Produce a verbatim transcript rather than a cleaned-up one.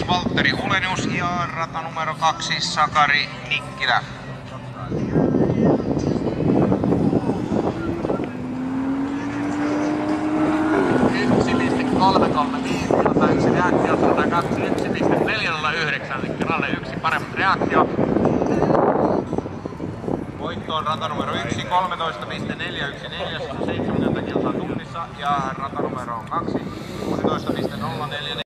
Valtteri Hulenius ja rata numero kaksi Sakari Nikkilä. yksi pilkku kolme kolme viisi, jota yksi reaktio, sata kaksi, yksi pilkku neljä nolla yhdeksän, eli ralle yksi paremmat reaktio. Voitto on rata numero yksi, kolmetoista pilkku neljä yksi neljä, seitsemänkymmentä kilsaa tunnissa ja rata numero kaksi, kuusitoista pilkku nolla neljä